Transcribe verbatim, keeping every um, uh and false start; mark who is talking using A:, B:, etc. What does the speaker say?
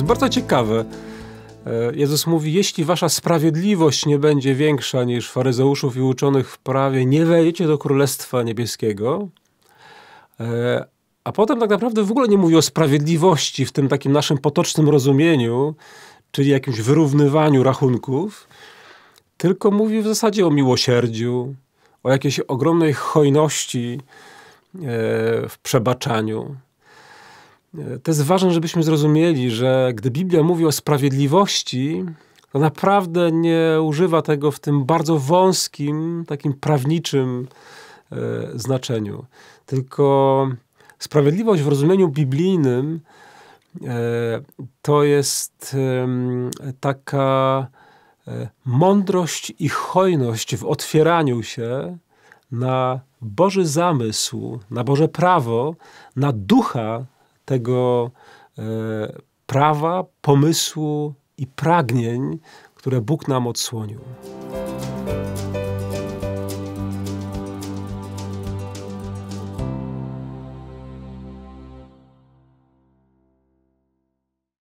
A: jest bardzo ciekawe. Jezus mówi, jeśli wasza sprawiedliwość nie będzie większa niż faryzeuszów i uczonych w prawie, nie wejdziecie do Królestwa Niebieskiego. A potem tak naprawdę w ogóle nie mówi o sprawiedliwości w tym takim naszym potocznym rozumieniu, czyli jakimś wyrównywaniu rachunków, tylko mówi w zasadzie o miłosierdziu, o jakiejś ogromnej hojności w przebaczaniu. To jest ważne, żebyśmy zrozumieli, że gdy Biblia mówi o sprawiedliwości, to naprawdę nie używa tego w tym bardzo wąskim, takim prawniczym e, znaczeniu. Tylko sprawiedliwość w rozumieniu biblijnym e, to jest e, taka e, mądrość i hojność w otwieraniu się na Boży zamysł, na Boże prawo, na ducha tego e, prawa, pomysłu i pragnień, które Bóg nam odsłonił.